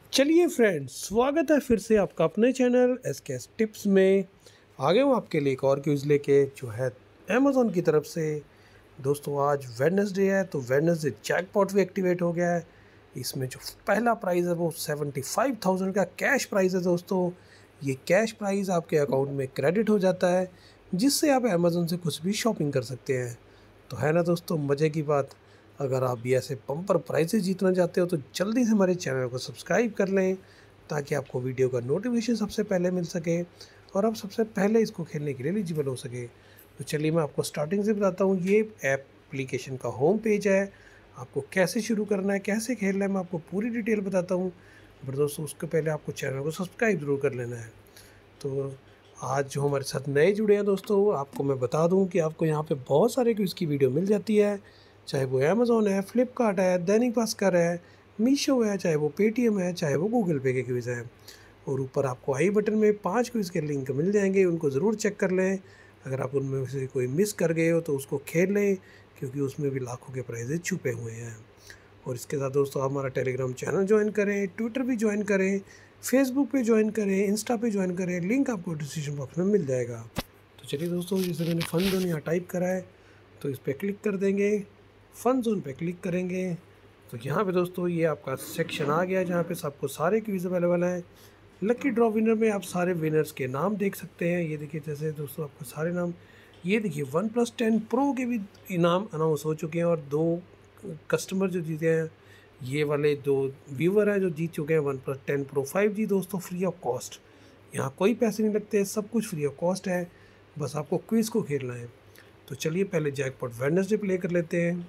चलिए फ्रेंड्स, स्वागत है फिर से आपका अपने चैनल एस टिप्स में। आ गए हूँ आपके लिए एक और क्विज़ लेके जो है अमेज़ॉन की तरफ से। दोस्तों आज वेडनेसडे है तो वेडनेसडे जैकपॉट भी एक्टिवेट हो गया है। इसमें जो पहला प्राइज़ है वो 75,000 का कैश प्राइज़ है दोस्तों। ये कैश प्राइज़ आपके अकाउंट में क्रेडिट हो जाता है, जिससे आप अमेज़ॉन से कुछ भी शॉपिंग कर सकते हैं। तो है ना दोस्तों मज़े की बात। अगर आप भी ऐसे बम्पर प्राइजेस जीतना चाहते हो तो जल्दी से हमारे चैनल को सब्सक्राइब कर लें, ताकि आपको वीडियो का नोटिफिकेशन सबसे पहले मिल सके और आप सबसे पहले इसको खेलने के लिए एलिजिबल हो सके। तो चलिए मैं आपको स्टार्टिंग से बताता हूँ। ये एप्लीकेशन का होम पेज है। आपको कैसे शुरू करना है, कैसे खेलना है, मैं आपको पूरी डिटेल बताता हूँ। पर दोस्तों उसके पहले आपको चैनल को सब्सक्राइब ज़रूर कर लेना है। तो आज जो हमारे साथ नए जुड़े हैं दोस्तों, आपको मैं बता दूं कि आपको यहाँ पे बहुत सारे क्विज़ की वीडियो मिल जाती है। चाहे वो अमेज़ॉन है, फ्लिपकार्ट है, दैनिक भास्कर है, मीशो है, चाहे वो पेटीएम है, चाहे वो गूगल पे के क्विज़ हैं। और ऊपर आपको आई बटन में 5 क्विज़ के लिंक मिल जाएंगे, उनको ज़रूर चेक कर लें। अगर आप उनमें से कोई मिस कर गए हो तो उसको खेल लें, क्योंकि उसमें भी लाखों के प्राइजेज छुपे हुए हैं। और इसके साथ दोस्तों आप हमारा टेलीग्राम चैनल ज्वाइन करें, ट्विटर भी ज्वाइन करें, फेसबुक पे ज्वाइन करें, इंस्टा पे ज्वाइन करें। लिंक आपको डिस्क्रिप्शन बॉक्स में मिल जाएगा। तो चलिए दोस्तों, जैसे मैंने फ़न जोन यहाँ टाइप करा है तो इस पर क्लिक कर देंगे। फ़न जोन पे क्लिक करेंगे तो यहाँ पे दोस्तों ये आपका सेक्शन आ गया, जहाँ पे आपको सारे क्विज़ अवेलेबल हैं। लकी ड्रॉ विनर में आप सारे विनर्स के नाम देख सकते हैं। ये देखिए, जैसे दोस्तों आपको सारे नाम, ये देखिए OnePlus 10 Pro के भी इनाम अनाउंस हो चुके हैं, और 2 कस्टमर जो जीते हैं, ये वाले 2 व्यूवर हैं जो जीत चुके हैं OnePlus 10 Pro 5G दोस्तों, फ्री ऑफ कॉस्ट। यहाँ कोई पैसे नहीं लगते, सब कुछ फ्री ऑफ कॉस्ट है, बस आपको क्विज़ को खेलना है। तो चलिए पहले जैकपॉट वेडनेसडे प्ले कर लेते हैं।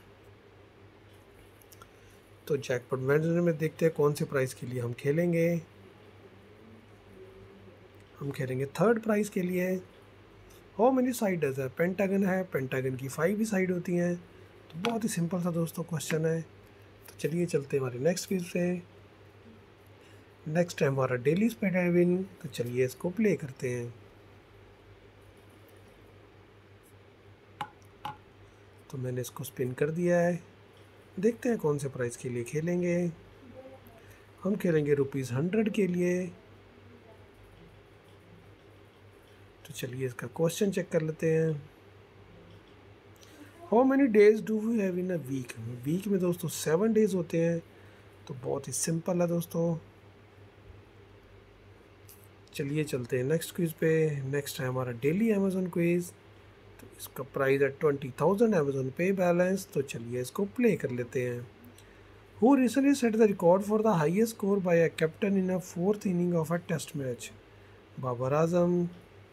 तो जैकपॉट वेडनेसडे में देखते हैं कौन से प्राइस के लिए हम खेलेंगे। हम खेलेंगे थर्ड प्राइस के लिए। हाउ मेनी साइड है, पेंटागन है, पेंटागन की 5 ही साइड होती हैं। तो बहुत ही सिंपल सा दोस्तों क्वेश्चन है। तो चलिए चलते हैं हमारे नेक्स्ट क्विज पे। नेक्स्ट है हमारा डेली स्पेड एंड विन। तो चलिए इसको प्ले करते हैं। तो मैंने इसको स्पिन कर दिया है। देखते हैं कौन से प्राइस के लिए खेलेंगे। हम खेलेंगे ₹100 के लिए। तो चलिए इसका क्वेश्चन चेक कर लेते हैं। How many days do we have in a week. Week में दोस्तों 7 डेज होते हैं। तो बहुत ही सिंपल है दोस्तों। चलिए चलते हैं नेक्स्ट क्विज़ पे। नेक्स्ट है हमारा डेली अमेज़ॉन क्विज़। तो इसका प्राइस है 20,000 अमेज़ॉन पे बैलेंस। तो चलिए इसको प्ले कर लेते हैं। Who recently set the record for the highest score by a captain in a 4th inning of a test match. Babar Azam.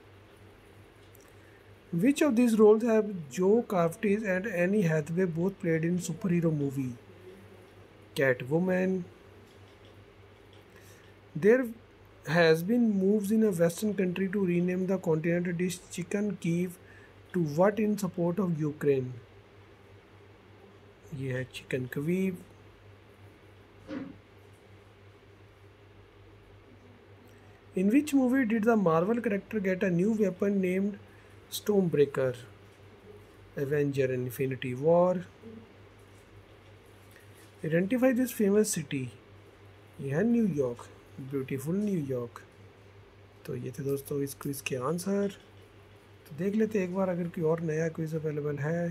Which of these roles have Joe Curtis and Annie Hathaway both played in superhero movie? Catwoman. There has been moves in a western country to rename the continental dish chicken Kiev to what in support of Ukraine? ये है chicken Kiev. In which movie did the Marvel character get a new weapon named Stormbreaker? Avenger Infinity War. Identify this famous city. ये है New York, beautiful New York. तो ये थे दोस्तों इस quiz के आंसर। तो देख लेते हैं एक बार अगर कोई और नया क्विज़ अवेलेबल है।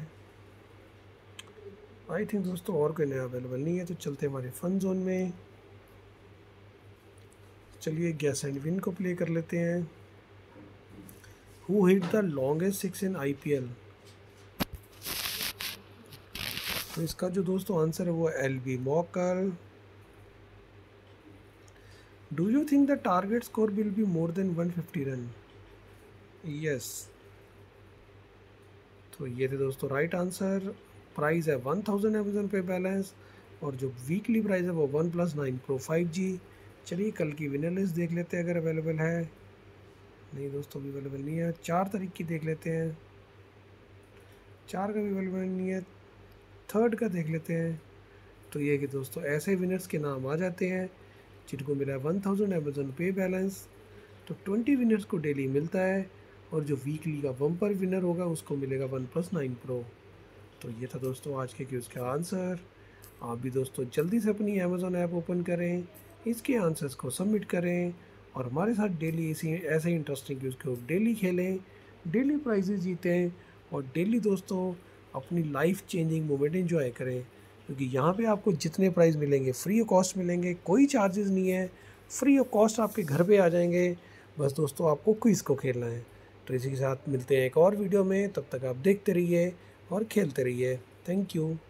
आई थिंक दोस्तों और कोई नया अवेलेबल नहीं है। तो चलते हैं हमारे फन जोन में। चलिए गैस एंड विन को प्ले कर लेते हैं। Who hit the longest 6 in IPL। तो इसका जो दोस्तों आंसर है वो LB Morkel. Do you think the target score will be more than 150 run. Yes. तो ये थे दोस्तों राइट आंसर। प्राइस है 1000 अमेजोन पे बैलेंस, और जो वीकली प्राइस है वो OnePlus 9 Pro 5G। चलिए कल की विनर लिस्ट देख लेते हैं अगर अवेलेबल है। नहीं दोस्तों अभी अवेलेबल नहीं है। 4 तारीख की देख लेते हैं। 4 का भी अवेलेबल नहीं है। 3rd का देख लेते हैं। तो ये कि दोस्तों ऐसे विनर्स के नाम आ जाते हैं जिनको मिला है 1000 अमेजोन पे बैलेंस। तो 20 विनर्स को डेली मिलता है, और जो वीकली का बम्पर विनर होगा उसको मिलेगा OnePlus 9 Pro। तो ये था दोस्तों आज के क्विज़ का आंसर। आप भी दोस्तों जल्दी से अपनी अमेज़ॉन ऐप ओपन करें, इसके आंसर्स को सबमिट करें और हमारे साथ डेली इसी ऐसे इंटरेस्टिंग क्यूज़ को डेली खेलें, डेली प्राइजेस जीतें और डेली दोस्तों अपनी लाइफ चेंजिंग मोमेंट एंजॉय करें, क्योंकि यहाँ पे आपको जितने प्राइज़ मिलेंगे फ्री ऑफ कॉस्ट मिलेंगे, कोई चार्जेस नहीं है, फ्री ऑफ कॉस्ट आपके घर पे आ जाएंगे। बस दोस्तों आपको क्विज़ को खेलना है। तो इसी के साथ मिलते हैं एक और वीडियो में, तब तक आप देखते रहिए और खेलते रहिए। Thank you.